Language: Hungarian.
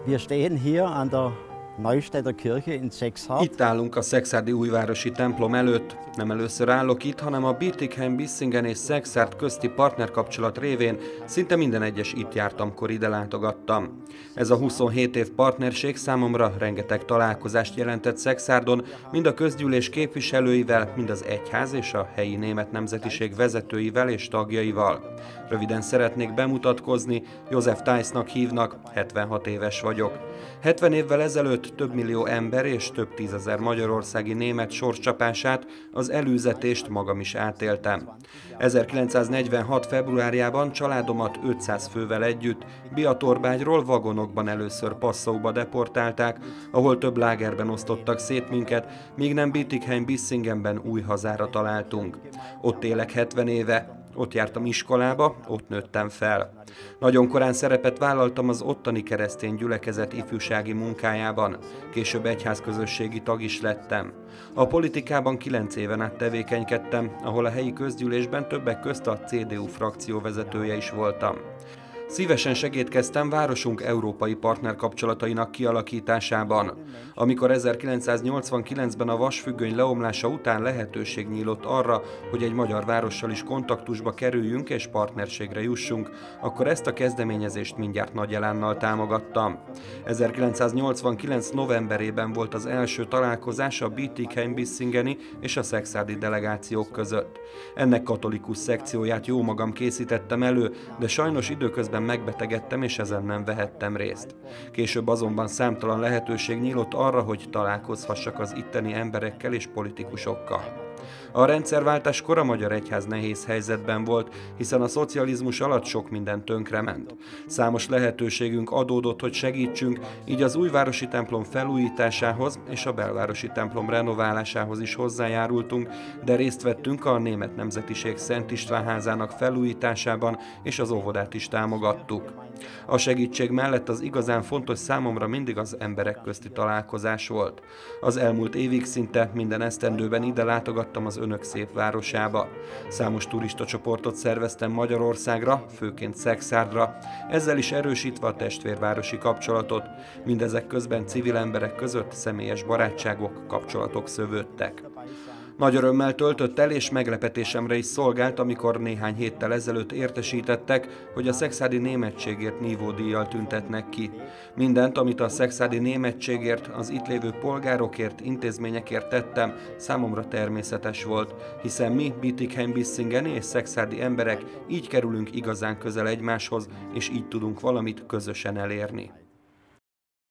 Wir stehen hier an der Neustädter Kirche in Sexhard. Itt állunk a szekszárdi újvárosi templom előtt. Nem először állok itt, hanem a Bietigheim-Bissingen és Szekszárd közti partnerkapcsolat révén szinte minden egyes itt jártamkor ide látogattam. Ez a 27 év partnerség számomra rengeteg találkozást jelentett Szekszárdon, mind a közgyűlés képviselőivel, mind az egyház és a helyi német nemzetiség vezetőivel és tagjaival. Röviden szeretnék bemutatkozni, József Theisznak hívnak, 76 éves vagyok. 70 évvel ezelőtt több millió ember és több tízezer magyarországi német sorscsapását, az előzetést magam is átéltem. 1946. februárjában családomat 500 fővel együtt Biatorbágyról vagonokban először Passauba deportálták, ahol több lágerben osztottak szét minket, míg nem Bietigheim-Bissingenben új hazára találtunk. Ott élek 70 éve. Ott jártam iskolába, ott nőttem fel. Nagyon korán szerepet vállaltam az ottani keresztény gyülekezet ifjúsági munkájában, később egyházközösségi tag is lettem. A politikában 9 éven át tevékenykedtem, ahol a helyi közgyűlésben többek közt a CDU frakció vezetője is voltam. Szívesen segítkeztem városunk európai partnerkapcsolatainak kialakításában. Amikor 1989-ben a vasfüggöny leomlása után lehetőség nyílt arra, hogy egy magyar várossal is kontaktusba kerüljünk és partnerségre jussunk, akkor ezt a kezdeményezést mindjárt nagy elánnal támogattam. 1989. novemberében volt az első találkozás a Bietigheim-Bissingeni és a szekszárdi delegációk között. Ennek katolikus szekcióját jómagam készítettem elő, de sajnos időközben megbetegedtem, és ezen nem vehettem részt. Később azonban számtalan lehetőség nyílt arra, hogy találkozhassak az itteni emberekkel és politikusokkal. A rendszerváltáskor a magyar egyház nehéz helyzetben volt, hiszen a szocializmus alatt sok minden tönkrement. Számos lehetőségünk adódott, hogy segítsünk, így az újvárosi templom felújításához és a belvárosi templom renoválásához is hozzájárultunk, de részt vettünk a német nemzetiség Szent István házának felújításában, és az óvodát is támogattuk. A segítség mellett az igazán fontos számomra mindig az emberek közti találkozás volt. Az elmúlt évig szinte minden esztendőben ide látogattam az önök szép városába. Számos turistacsoportot szerveztem Magyarországra, főként Szekszárdra, ezzel is erősítve a testvérvárosi kapcsolatot. Mindezek közben civil emberek között személyes barátságok, kapcsolatok szövődtek. Nagy örömmel töltött el, és meglepetésemre is szolgált, amikor néhány héttel ezelőtt értesítettek, hogy a szekszárdi németségért nívódíjjal tüntetnek ki. Mindent, amit a szekszárdi németségért, az itt lévő polgárokért, intézményekért tettem, számomra természetes volt, hiszen mi, Bietigheim-Bissingeni és szekszárdi emberek így kerülünk igazán közel egymáshoz, és így tudunk valamit közösen elérni.